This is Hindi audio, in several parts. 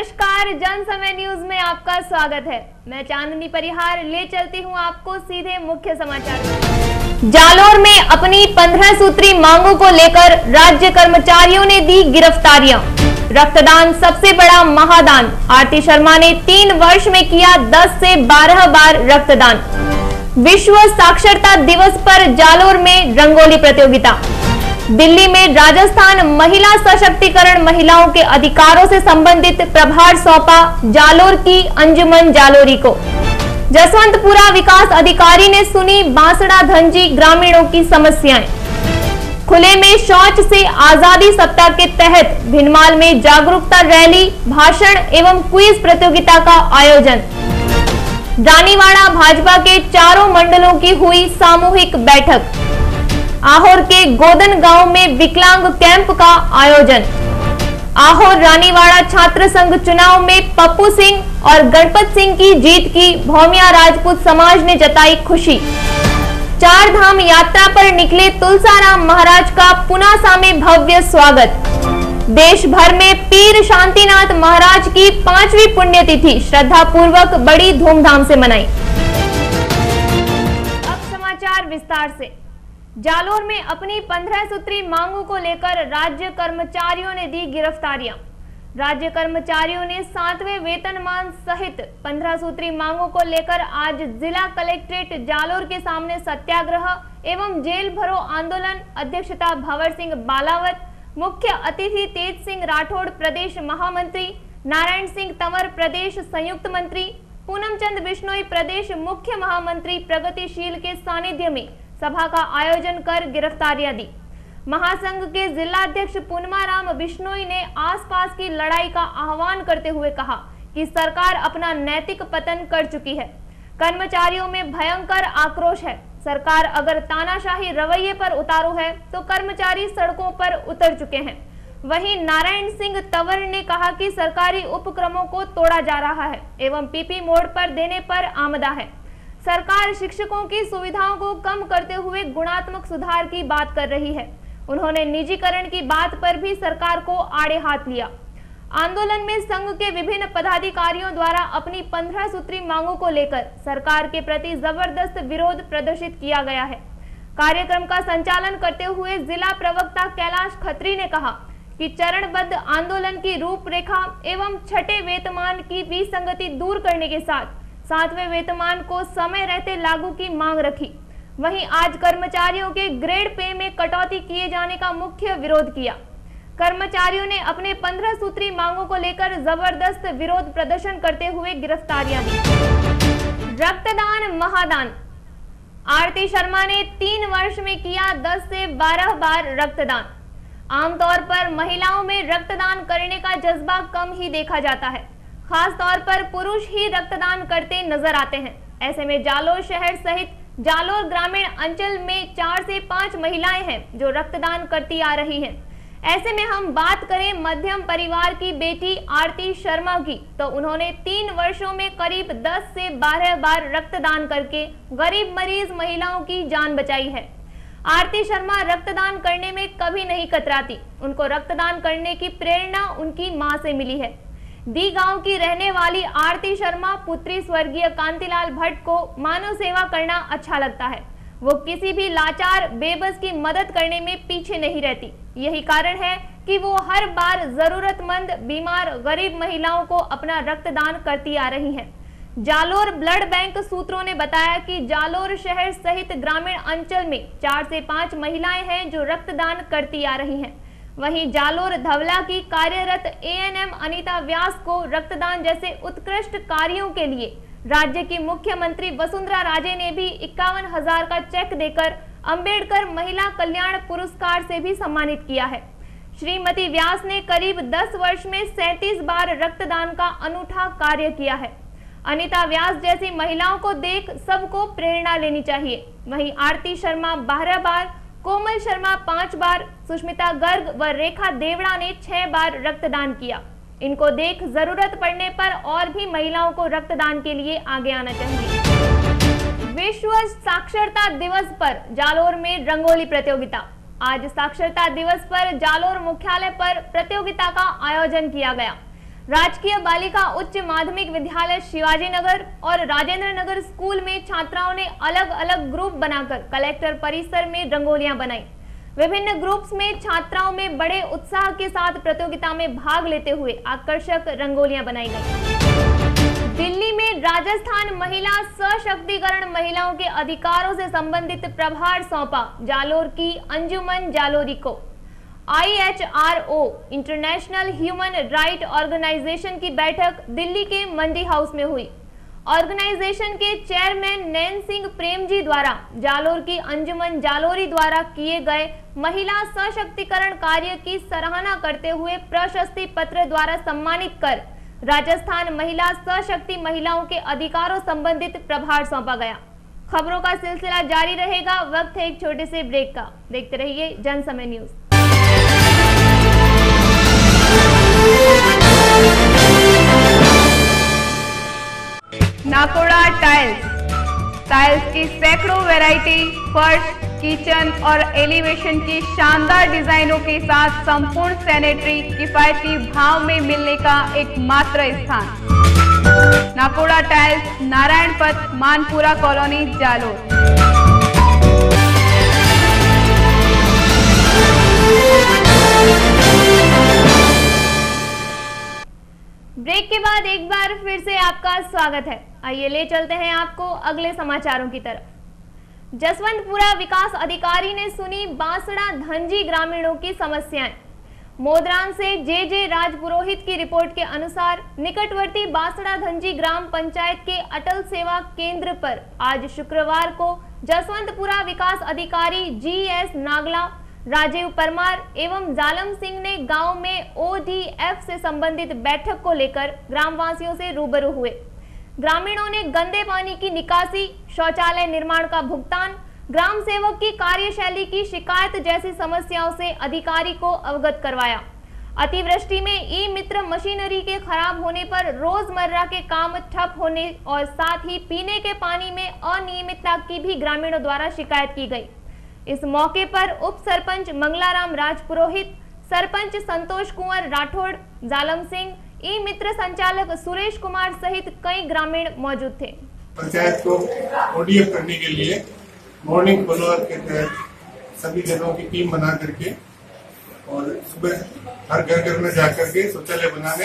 नमस्कार, जन समय न्यूज में आपका स्वागत है। मैं चांदनी परिहार ले चलती हूं आपको सीधे मुख्य समाचार। जालोर में अपनी 15 सूत्री मांगों को लेकर राज्य कर्मचारियों ने दी गिरफ्तारियां। रक्तदान सबसे बड़ा महादान। आरती शर्मा ने 3 वर्ष में किया 10 से 12 बार रक्तदान। विश्व साक्षरता दिवस पर जालोर में रंगोली प्रतियोगिता। दिल्ली में राजस्थान महिला सशक्तिकरण महिलाओं के अधिकारों से संबंधित प्रभार सौंपा जालोर की अंजुमन जालोरी को। जसवंतपुरा विकास अधिकारी ने सुनी बांसड़ा धंजी ग्रामीणों की समस्याएं। खुले में शौच से आजादी सप्ताह के तहत भिनमाल में जागरूकता रैली, भाषण एवं क्विज प्रतियोगिता का आयोजन। रानीवाड़ा भाजपा के चारों मंडलों की हुई सामूहिक बैठक। आहोर के गोदन गांव में विकलांग कैंप का आयोजन। आहोर रानीवाड़ा छात्र संघ चुनाव में पप्पू सिंह और गणपत सिंह की जीत की भौमिया राजपूत समाज ने जताई खुशी। 4 धाम यात्रा पर निकले तुलसाराम महाराज का पुनासा में भव्य स्वागत। देश भर में पीर शांतिनाथ महाराज की 5वीं पुण्यतिथि श्रद्धा पूर्वक बड़ी धूमधाम से मनाई। अब समाचार विस्तार से। जालोर में अपनी 15 सूत्री मांगों को लेकर राज्य कर्मचारियों ने दी गिरफ्तारियां। राज्य कर्मचारियों ने 7वें वेतनमान सहित 15 सूत्री मांगों को लेकर आज जिला कलेक्ट्रेट जालोर के सामने सत्याग्रह एवं जेल भरो आंदोलन। अध्यक्षता भंवर सिंह बालावत, मुख्य अतिथि तेज सिंह राठौड़ प्रदेश महामंत्री, नारायण सिंह तंवर प्रदेश संयुक्त मंत्री, पूनम चंद बिश्नोई प्रदेश मुख्य महामंत्री प्रगतिशील के सानिध्य में सभा का आयोजन कर गिरफ्तारियां दी। महासंघ के जिलाध्यक्ष पूनमाराम बिश्नोई ने आसपास की लड़ाई का आह्वान करते हुए कहा कि सरकार अपना नैतिक पतन कर चुकी है। कर्मचारियों में भयंकर आक्रोश है। सरकार अगर तानाशाही रवैये पर उतारू है तो कर्मचारी सड़कों पर उतर चुके हैं। वहीं नारायण सिंह तंवर ने कहा कि सरकारी उपक्रमों को तोड़ा जा रहा है एवं पीपी मोड पर देने पर आमदा है। सरकार शिक्षकों की सुविधाओं को कम करते हुए गुणात्मक सुधार की बात कर रही है। उन्होंने निजीकरण की बात पर भी सरकार को आड़े हाथ लिया। आंदोलन में संघ के विभिन्न पदाधिकारियों द्वारा अपनी 15 सूत्री मांगों को लेकर सरकार के प्रति जबरदस्त विरोध प्रदर्शित किया गया है। कार्यक्रम का संचालन करते हुए जिला प्रवक्ता कैलाश खत्री ने कहा कि चरणबद्ध आंदोलन की रूपरेखा एवं 6ठे वेतनमान की विसंगति दूर करने के साथ 7वें वेतनमान को समय रहते लागू की मांग रखी। वहीं आज कर्मचारियों के ग्रेड पे में कटौती किए जाने का मुख्य विरोध किया। कर्मचारियों ने अपने 15 सूत्री मांगों को लेकर जबरदस्त विरोध प्रदर्शन करते हुए गिरफ्तारियां दी। रक्तदान महादान। आरती शर्मा ने 3 वर्ष में किया 10 से 12 बार रक्तदान। आमतौर पर महिलाओं में रक्तदान करने का जज्बा कम ही देखा जाता है। खास तौर पर पुरुष ही रक्तदान करते नजर आते हैं। ऐसे में जालोर शहर सहित जालोर ग्रामीण अंचल में 4 से 5 महिलाएं हैं जो रक्तदान करती आ रही हैं। ऐसे में हम बात करें मध्यम परिवार की बेटी आरती शर्मा की, तो उन्होंने 3 वर्षों में करीब 10 से 12 बार रक्तदान करके गरीब मरीज महिलाओं की जान बचाई है। आरती शर्मा रक्तदान करने में कभी नहीं कतराती। उनको रक्तदान करने की प्रेरणा उनकी मां से मिली है। दी गांव की रहने वाली आरती शर्मा पुत्री स्वर्गीय कांतिलाल भट्ट को मानव सेवा करना अच्छा लगता है। वो किसी भी लाचार बेबस की मदद करने में पीछे नहीं रहती। यही कारण है कि वो हर बार जरूरतमंद, बीमार, गरीब महिलाओं को अपना रक्तदान करती आ रही हैं। जालोर ब्लड बैंक सूत्रों ने बताया कि जालोर शहर सहित ग्रामीण अंचल में 4 से 5 महिलाएं हैं जो रक्तदान करती आ रही हैं। वहीं जालोर धवला की कार्यरत एएनएम अनीता व्यास को रक्तदान जैसे उत्कृष्ट कार्यों के लिए राज्य की मुख्यमंत्री वसुंधरा राजे ने भी 51,000 का चेक देकर अंबेडकर महिला कल्याण पुरस्कार से भी सम्मानित किया है। श्रीमती व्यास ने करीब 10 वर्ष में 37 बार रक्तदान का अनूठा कार्य किया है। अनीता व्यास जैसी महिलाओं को देख सबको प्रेरणा लेनी चाहिए। वहीं आरती शर्मा 12 बार, कोमल शर्मा 5 बार, सुष्मिता गर्ग व रेखा देवड़ा ने 6 बार रक्तदान किया। इनको देख जरूरत पड़ने पर और भी महिलाओं को रक्तदान के लिए आगे आना चाहिए। विश्व साक्षरता दिवस पर जालोर में रंगोली प्रतियोगिता। आज साक्षरता दिवस पर जालोर मुख्यालय पर प्रतियोगिता का आयोजन किया गया। राजकीय बालिका उच्च माध्यमिक विद्यालय शिवाजी नगर और राजेंद्र नगर स्कूल में छात्राओं ने अलग अलग ग्रुप बनाकर कलेक्टर परिसर में रंगोलियां बनाई। विभिन्न ग्रुप्स में छात्राओं में बड़े उत्साह के साथ प्रतियोगिता में भाग लेते हुए आकर्षक रंगोलियां बनाई गई। दिल्ली में राजस्थान महिला सशक्तिकरण महिलाओं के अधिकारों से संबंधित प्रभार सौंपा जालोर की अंजुमन जालोरी को। IHRO international human right organization की बैठक दिल्ली के मंडी हाउस में हुई। ऑर्गेनाइजेशन के चेयरमैन नैन सिंह प्रेम जी द्वारा जालोर की अंजुमन जालोरी द्वारा किए गए महिला सशक्तिकरण कार्य की सराहना करते हुए प्रशस्ति पत्र द्वारा सम्मानित कर राजस्थान महिला सशक्ति महिलाओं के अधिकारों संबंधित प्रभार सौंपा गया। खबरों का सिलसिला जारी रहेगा। वक्त है एक छोटे से ब्रेक का। देखते रहिए जन समय न्यूज। नाकोड़ा टाइल्स की सैकड़ों वैरायटी, फर्श, किचन और एलिवेशन की शानदार डिजाइनों के साथ संपूर्ण सैनिटरी किफायती भाव में मिलने का एकमात्र स्थान। नाकोड़ा टाइल्स, नारायण पथ, मानपुरा कॉलोनी, जालोर। ब्रेक के बाद एक बार फिर से आपका स्वागत है। आइए ले चलते हैं आपको अगले समाचारों की तरफ। जसवंतपुरा विकास अधिकारी ने सुनी बांसड़ा धनजी ग्रामीणों की समस्याएं। मोदरान से जे राजपुरोहित की रिपोर्ट के अनुसार निकटवर्ती बांसड़ा धनजी ग्राम पंचायत के अटल सेवा केंद्र पर आज शुक्रवार को जसवंतपुरा विकास अधिकारी GS नागला, राजीव परमार एवं जालम सिंह ने गांव में ODF से संबंधित बैठक को लेकर ग्रामवासियों से रूबरू हुए। ग्रामीणों ने गंदे पानी की निकासी, शौचालय निर्माण का भुगतान, ग्राम सेवक की कार्यशैली की शिकायत जैसी समस्याओं से अधिकारी को अवगत करवाया। अतिवृष्टि में ई-मित्र मशीनरी के खराब होने पर रोजमर्रा के काम ठप होने और साथ ही पीने के पानी में अनियमितता की भी ग्रामीणों द्वारा शिकायत की गई। इस मौके पर उप सरपंच मंगलाराम राजपुरोहित, सरपंच संतोष कुंवर राठौड़, जालम सिंह, ई-मित्र संचालक सुरेश कुमार सहित कई ग्रामीण मौजूद थे। पंचायत को ODF करने के लिए मॉर्निंग फॉलोअर के तहत सभी जनों की टीम बना करके और सुबह हर घर में जाकर के शौचालय बनाने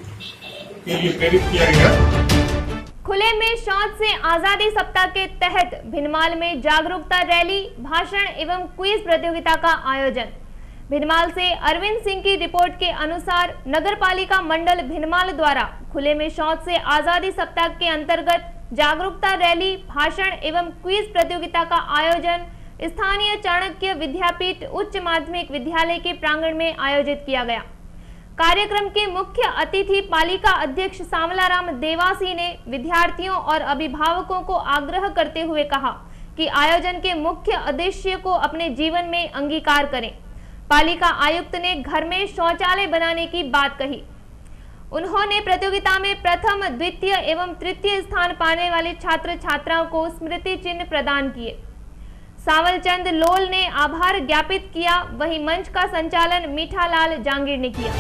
के लिए प्रेरित किया गया। खुले में शौच से आजादी सप्ताह के तहत भिनमाल में जागरूकता रैली, भाषण एवं क्विज प्रतियोगिता का आयोजन। भिनमाल से अरविंद सिंह की रिपोर्ट के अनुसार नगरपालिका मंडल भिनमाल द्वारा खुले में शौच से आजादी सप्ताह के अंतर्गत जागरूकता रैली, भाषण एवं क्विज प्रतियोगिता का आयोजन स्थानीय चाणक्य विद्यापीठ उच्च माध्यमिक विद्यालय के प्रांगण में आयोजित किया गया। कार्यक्रम के मुख्य अतिथि पालिका अध्यक्ष सामलाराम देवासी ने विद्यार्थियों और अभिभावकों को आग्रह करते हुए कहा कि आयोजन के मुख्य उद्देश्य को अपने जीवन में अंगीकार करें। पालिका आयुक्त ने घर में शौचालय बनाने की बात कही। उन्होंने प्रतियोगिता में प्रथम, द्वितीय एवं तृतीय स्थान पाने वाले छात्र छात्राओं को स्मृति चिन्ह प्रदान किए। सावलचंद लोल ने आभार ज्ञापित किया। वहीं मंच का संचालन मीठालाल जांगीर ने किया।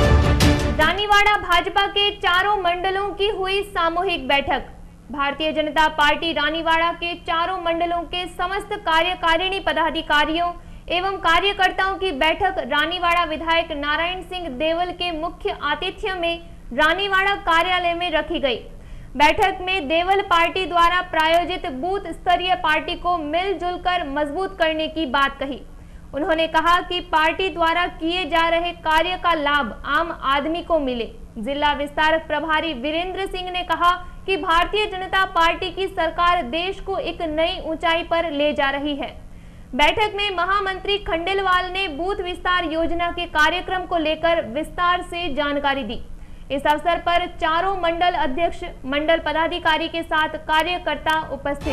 रानीवाड़ा भाजपा के चारों मंडलों की हुई सामूहिक बैठक। भारतीय जनता पार्टी रानीवाड़ा के चारों मंडलों के समस्त कार्यकारिणी पदाधिकारियों एवं कार्यकर्ताओं की बैठक रानीवाड़ा विधायक नारायण सिंह देवल के मुख्य आतिथ्य में रानीवाड़ा कार्यालय में रखी गई। बैठक में देवल पार्टी द्वारा प्रायोजित बूथ स्तरीय पार्टी को मिलजुल कर मजबूत करने की बात कही। उन्होंने कहा कि पार्टी द्वारा किए जा रहे कार्य का लाभ आम आदमी को मिले। जिला विस्तारक प्रभारी वीरेंद्र सिंह ने कहा कि भारतीय जनता पार्टी की सरकार देश को एक नई ऊंचाई पर ले जा रही है। बैठक में महामंत्री खंडेलवाल ने बूथ विस्तार योजना के कार्यक्रम को लेकर विस्तार से जानकारी दी। इस अवसर पर चारों मंडल अध्यक्ष, मंडल पदाधिकारी के साथ कार्यकर्ता उपस्थित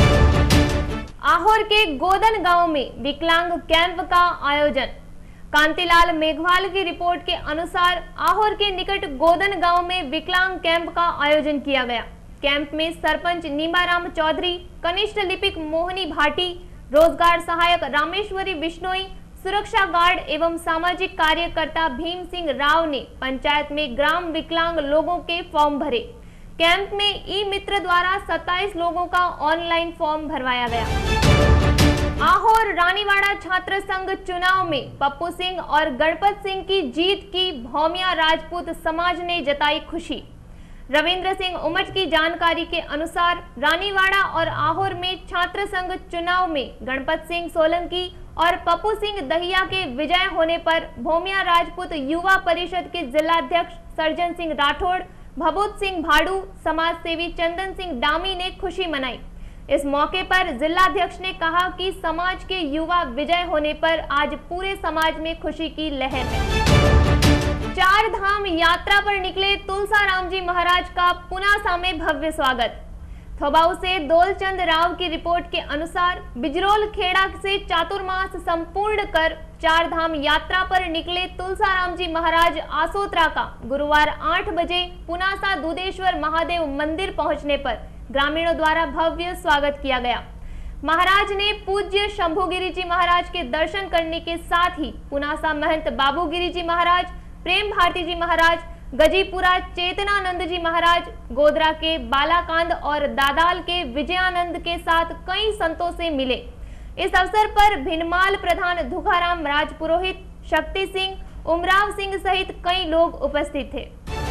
थे। आहोर के गोदन गांव में विकलांग कैंप का आयोजन। कांतिलाल मेघवाल की रिपोर्ट के अनुसार आहोर के निकट गोदन गांव में विकलांग कैंप का आयोजन किया गया। कैंप में सरपंच नीमाराम चौधरी, कनिष्ठ लिपिक मोहनी भाटी, रोजगार सहायक रामेश्वरी बिश्नोई, सुरक्षा गार्ड एवं सामाजिक कार्यकर्ता भीम सिंह राव ने पंचायत में ग्राम विकलांग लोगों के फॉर्म भरे। कैंप में ई मित्र द्वारा 27 लोगों का ऑनलाइन फॉर्म भरवाया गया। आहोर रानीवाड़ा छात्र संघ चुनाव में पप्पू सिंह और गणपत सिंह की जीत की भौमिया राजपूत समाज ने जताई खुशी। रविंद्र सिंह उमच की जानकारी के अनुसार रानीवाड़ा और आहोर में छात्र संघ चुनाव में गणपत सिंह सोलंकी और पप्पू सिंह दहिया के विजय होने पर भौमिया राजपूत युवा परिषद के जिलाध्यक्ष सर्जन सिंह राठौड़, भभूत सिंह भाड़ू, समाज सेवी चंदन सिंह डामी ने खुशी मनाई। इस मौके पर जिलाध्यक्ष ने कहा कि समाज के युवा विजय होने पर आज पूरे समाज में खुशी की लहर है। चार धाम यात्रा पर निकले तुलसाराम जी महाराज का पुनासा में भव्य स्वागत। थोबाऊ से दोलचंद राव की रिपोर्ट के अनुसार बिजरोल खेड़ा से चातुर्मास संपूर्ण कर चार धाम यात्रा पर निकले तुलसाराम जी महाराज आसोत्रा का गुरुवार 8 बजे पुनासा दूधेश्वर महादेव मंदिर पहुंचने पर ग्रामीणों द्वारा भव्य स्वागत किया गया। महाराज ने पूज्य शंभुगिरी जी महाराज के दर्शन करने के साथ ही पुनासा महंत बाबूगिरी जी महाराज, प्रेम भारती जी महाराज, गजीपुरा चेतनानंद जी महाराज, गोधरा के बालाकांद और दादाल के विजयानंद के साथ कई संतों से मिले। इस अवसर पर भिनमाल प्रधान धुखाराम राजपुरोहित, शक्ति सिंह, उमराव सिंह सहित कई लोग उपस्थित थे।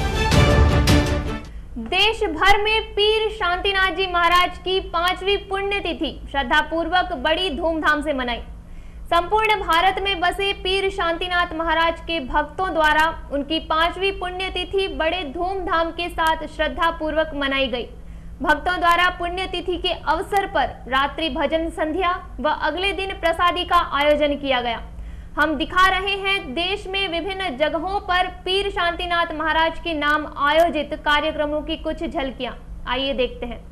देश भर में पीर शांतिनाथ जी महाराज की 5वीं पुण्यतिथि श्रद्धापूर्वक बड़ी धूमधाम से मनाई। संपूर्ण भारत में बसे पीर शांतिनाथ महाराज के भक्तों द्वारा उनकी 5वीं पुण्यतिथि बड़े धूमधाम के साथ श्रद्धा पूर्वक मनाई गई। भक्तों द्वारा पुण्यतिथि के अवसर पर रात्रि भजन संध्या व अगले दिन प्रसादी का आयोजन किया गया। हम दिखा रहे हैं देश में विभिन्न जगहों पर पीर शांतिनाथ महाराज के नाम आयोजित कार्यक्रमों की कुछ झलकियां। आइए देखते हैं।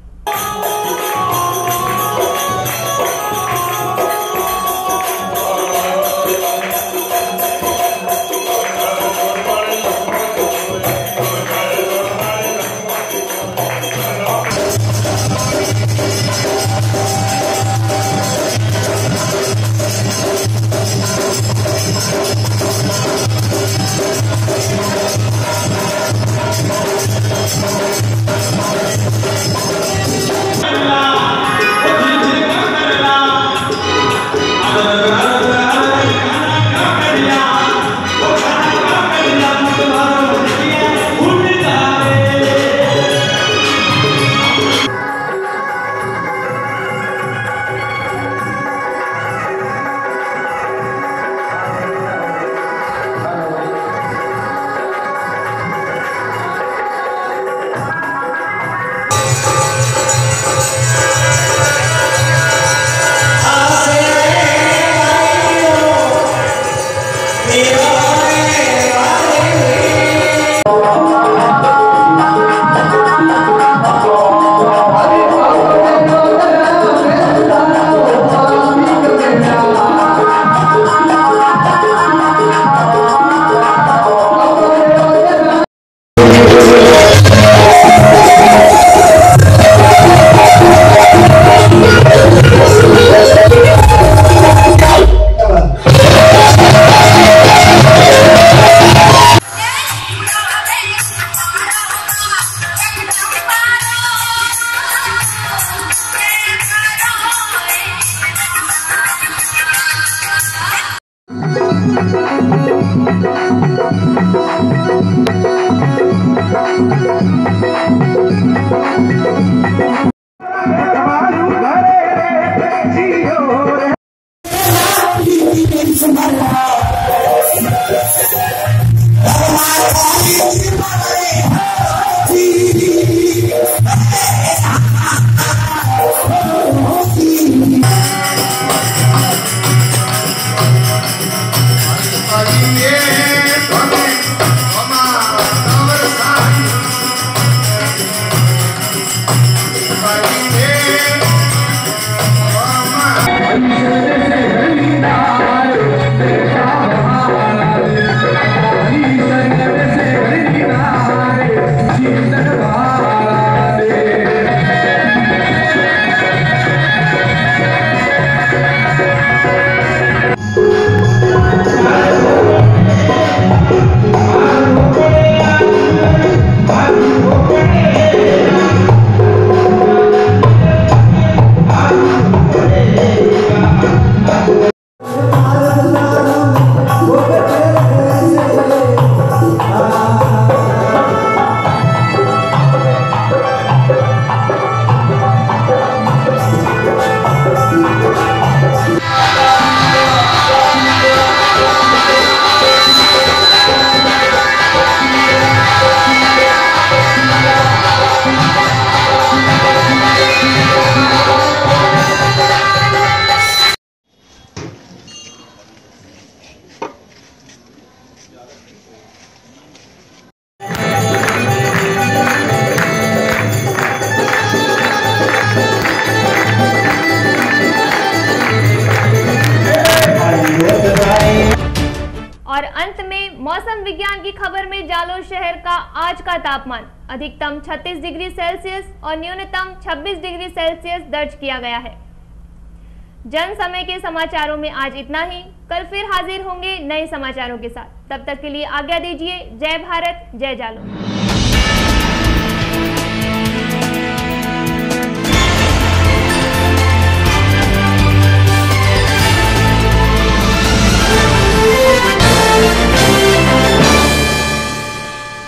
और अंत में मौसम विज्ञान की खबर में जालोर शहर का आज का तापमान अधिकतम 36 डिग्री सेल्सियस और न्यूनतम 26 डिग्री सेल्सियस दर्ज किया गया है। जन समय के समाचारों में आज इतना ही। कल फिर हाजिर होंगे नए समाचारों के साथ। तब तक के लिए आज्ञा दीजिए। जय भारत, जय जालोर।